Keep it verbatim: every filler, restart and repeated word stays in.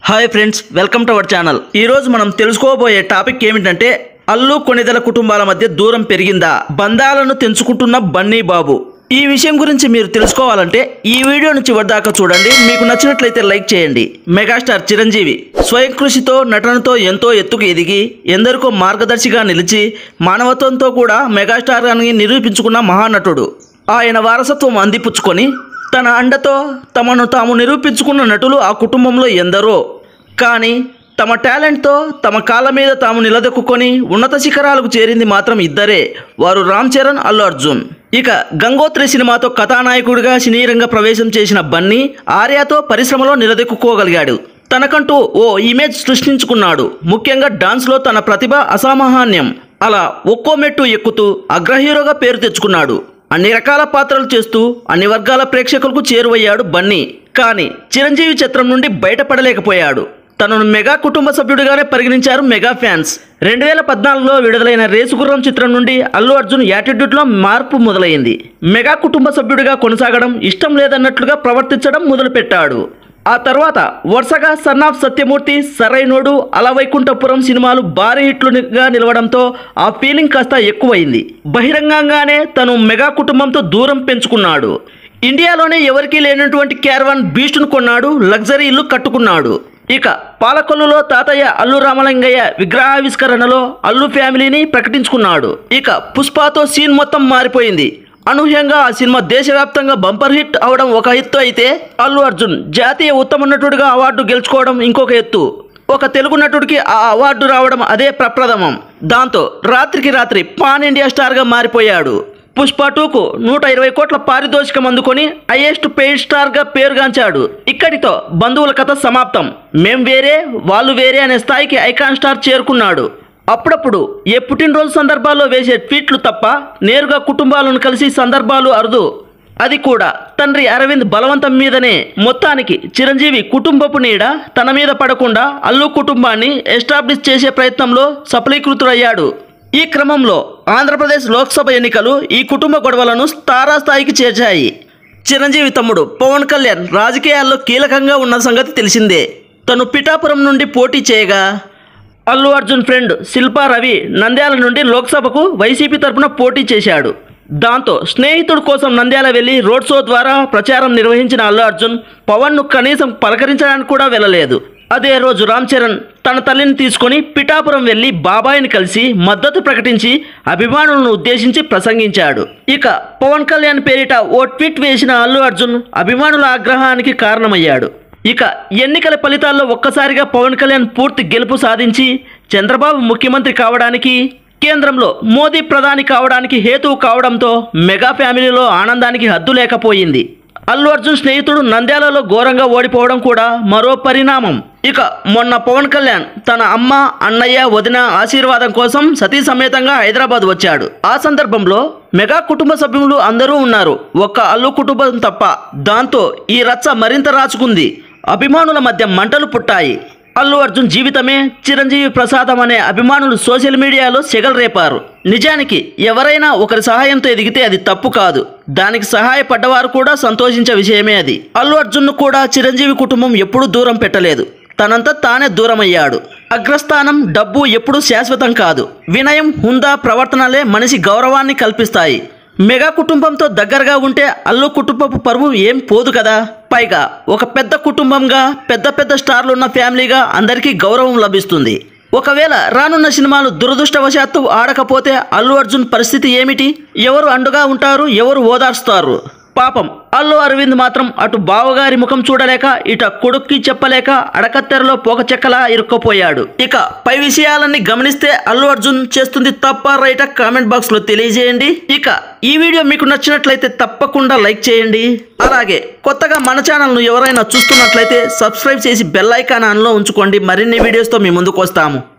Hi friends, welcome to our channel. ఈ రోజు మనం తెలుసుకోబోయే టాపిక్ ఏమిటంటే అల్లు కొణిదెల కుటుంబాల మధ్య దూరం పెరిగిందా, బంధాలను తెంచుకుంటున్న బన్నీ బాబు. ఈ విషయం గురించి మీరు తెలుసుకోవాలంటే ఈ వీడియోను చివరి దాకా చూడండి. మీకు నచ్చినట్లయితే లైక్ చేయండి. మెగాస్టార్ చిరంజీవి స్వయం కృషితో నటనతో ఎంతో ఎత్తుకు ఎదిగి ఎందరికో మార్గదర్శిగా నిలిచి మానవత్వంతో కూడా మెగాస్టార్ అని నిరూపించుకున్న మహానటుడు. ఆయన వారసత్వం అందిపుచ్చుకొని తన అండతో తమను తాము నిరూపించుకున్న నటులు ఆ కుటుంబంలో ఎందరో. కానీ తమ టాలెంట్తో తమ కాళ్ళ మీద తాము నిలదొక్కుని ఉన్నత శిఖరాలకు చేరింది మాత్రం ఇద్దరే, వారు రామ్ చరణ్, అల్లు అర్జున్. ఇక గంగోత్రి సినిమాతో కథానాయకుడిగా సినీ రంగ ప్రవేశం చేసిన బన్నీ ఆర్యాతో పరిశ్రమలో నిలదొక్కుకోగలిగాడు. తనకంటూ ఓ ఇమేజ్ సృష్టించుకున్నాడు. ముఖ్యంగా డాన్స్లో తన ప్రతిభ అసామాన్యం. అలా ఒక్కో మెట్టు ఎక్కుతూ అగ్రహీరోగా పేరు తెచ్చుకున్నాడు. అన్ని రకాల పాత్రలు చేస్తూ అన్ని వర్గాల ప్రేక్షకులకు చేరువయ్యాడు బన్నీ. కానీ చిరంజీవి చిత్రం నుండి బయటపడలేకపోయాడు. తనను మెగా కుటుంబ సభ్యుడిగానే పరిగణించారు మెగా ఫ్యాన్స్. రెండు వేల పద్నాలుగులో విడుదలైన రేసుగుర్రం చిత్రం నుండి అల్లు అర్జున్ యాటిట్యూడ్లో మార్పు మొదలైంది. మెగా కుటుంబ సభ్యుడిగా కొనసాగడం ఇష్టం లేదన్నట్లుగా ప్రవర్తించడం మొదలుపెట్టాడు. ఆ తర్వాత వరుసగా సన్ ఆఫ్ సత్యమూర్తి, సరైనోడు, అలవైకుంఠపురం సినిమాలు భారీ హిట్లుగా నిలవడంతో ఆ ఫీలింగ్ కాస్త ఎక్కువైంది. బహిరంగంగానే తను మెగా కుటుంబంతో దూరం పెంచుకున్నాడు. ఇండియాలోనే ఎవరికీ లేనటువంటి క్యారవాన్ బీస్ట్ను కొన్నాడు, లగ్జరీ ఇల్లు కట్టుకున్నాడు. ఇక పాలకొల్లులో తాతయ్య అల్లు రామలింగయ్య విగ్రహావిష్కరణలో అల్లు ఫ్యామిలీని ప్రకటించుకున్నాడు. ఇక పుష్పతో సీన్ మొత్తం మారిపోయింది. అనూహ్యంగా ఆ సినిమా దేశవ్యాప్తంగా బంపర్ హిట్ అవడం ఒక ఎత్తు అయితే, అల్లు అర్జున్ జాతీయ ఉత్తమ నటుడిగా అవార్డు గెలుచుకోవడం ఇంకొక ఎత్తు. ఒక తెలుగు నటుడికి ఆ అవార్డు రావడం అదే ప్రప్రథమం. దాంతో రాత్రికి రాత్రి పాన్ ఇండియా స్టార్గా మారిపోయాడు. పుష్ప టూకు నూట ఇరవై కోట్ల పారితోషికం అందుకొని హైయెస్ట్ పెయిడ్ స్టార్గా పేరుగాంచాడు. ఇక్కడితో బంధువుల కథ సమాప్తం. మేం వేరే వాళ్ళు వేరే అనే స్థాయికి ఐకాన్ స్టార్ చేరుకున్నాడు. అప్పుడప్పుడు ఏ పుట్టినరోజు సందర్భాల్లో వేసే ట్వీట్లు తప్ప నేరుగా కుటుంబాలను కలిసి సందర్భాలు అరుదు. అది కూడా తండ్రి అరవింద్ బలవంతం మీదనే. మొత్తానికి చిరంజీవి కుటుంబపు నీడ తన మీద పడకుండా అల్లు కుటుంబాన్ని ఎస్టాబ్లిష్ చేసే ప్రయత్నంలో సఫలీకృతుడయ్యాడు. ఈ క్రమంలో ఆంధ్రప్రదేశ్ లోక్సభ ఎన్నికలు ఈ కుటుంబ గొడవలను తారాస్థాయికి చేర్చాయి. చిరంజీవి తమ్ముడు పవన్ కళ్యాణ్ రాజకీయాల్లో కీలకంగా ఉన్న సంగతి తెలిసిందే. తను పిఠాపురం నుండి పోటీ చేయగా అల్లు అర్జున్ ఫ్రెండ్ శిల్పా రవి నంద్యాల నుండి లోక్సభకు వైసీపీ తరఫున పోటీ చేశాడు. దాంతో స్నేహితుడి కోసం నంద్యాల వెళ్లి రోడ్ షో ద్వారా ప్రచారం నిర్వహించిన అల్లు అర్జున్ పవన్ను కనీసం పలకరించడానికి కూడా వెళ్ళలేదు. అదే రోజు రామ్ చరణ్ తన తల్లిని తీసుకొని పిఠాపురం వెళ్లి బాబాయిని కలిసి మద్దతు ప్రకటించి అభిమానులను ఉద్దేశించి ప్రసంగించాడు. ఇక పవన్ కళ్యాణ్ పేరిట ఓ ట్వీట్ వేసిన అల్లు అర్జున్ అభిమానుల ఆగ్రహానికి కారణమయ్యాడు. ఇక ఎన్నికల ఫలితాల్లో ఒక్కసారిగా పవన్ కళ్యాణ్ పూర్తి గెలుపు సాధించి చంద్రబాబు ముఖ్యమంత్రి కావడానికి, కేంద్రంలో మోదీ ప్రధాని కావడానికి హేతువు కావడంతో మెగా ఫ్యామిలీలో ఆనందానికి హద్దు లేకపోయింది. అల్లు అర్జున్ స్నేహితుడు నంద్యాలలో ఘోరంగా ఓడిపోవడం కూడా మరో పరిణామం. ఇక మొన్న పవన్ కళ్యాణ్ తన అమ్మ, అన్నయ్య, వదిన ఆశీర్వాదం కోసం సతీ సమేతంగా హైదరాబాద్ వచ్చాడు. ఆ సందర్భంలో మెగా కుటుంబ సభ్యులు అందరూ ఉన్నారు, ఒక్క అల్లు కుటుంబం తప్ప. దాంతో ఈ రచ్చ మరింత రాచుకుంది. అభిమానుల మధ్య మంటలు పుట్టాయి. అల్లు అర్జున్ జీవితమే చిరంజీవి ప్రసాదం అనే అభిమానులు సోషల్ మీడియాలో సెగలు రేపారు. నిజానికి ఎవరైనా ఒకరి సహాయంతో ఎదిగితే అది తప్పు కాదు. దానికి సహాయపడ్డవారు కూడా సంతోషించే విషయమే అది. అల్లు అర్జున్ను కూడా చిరంజీవి కుటుంబం ఎప్పుడూ దూరం పెట్టలేదు. తనంతా తానే దూరమయ్యాడు. అగ్రస్థానం, డబ్బు ఎప్పుడూ శాశ్వతం కాదు. వినయం, హుందా ప్రవర్తనలే మనిషి గౌరవాన్ని కల్పిస్తాయి. మెగా కుటుంబంతో దగ్గరగా ఉంటే అల్లు కుటుంబపు పరువు ఏం పోదు కదా. పైగా ఒక పెద్ద కుటుంబంగా పెద్ద పెద్ద స్టార్లు ఉన్న ఫ్యామిలీగా అందరికీ గౌరవం లభిస్తుంది. ఒకవేళ రానున్న సినిమాలు దురదృష్టవశాత్తు ఆడకపోతే అల్లు అర్జున్ పరిస్థితి ఏమిటి? ఎవరు అండగా ఉంటారు? ఎవరు ఓదార్స్తారు? పాపం అల్లు అరవింద్ మాత్రం అటు బావగారి ముఖం చూడలేక ఇట కొడుక్కి చెప్పలేక అడకత్తెరలో పోక చెక్కలా ఇరుక్కుపోయాడు. ఇక పై విషయాలన్నీ గమనిస్తే అల్లు అర్జున్ చేస్తుంది తప్ప రైటా కామెంట్ బాక్స్ లో తెలియజేయండి. ఇక ఈ వీడియో మీకు నచ్చినట్లయితే తప్పకుండా లైక్ చేయండి. అలాగే కొత్తగా మన ఛానల్ను ఎవరైనా చూస్తున్నట్లయితే సబ్స్క్రైబ్ చేసి బెల్ ఐకాన్ ఆన్లో ఉంచుకోండి. మరిన్ని వీడియోస్తో మీ ముందుకు వస్తాము.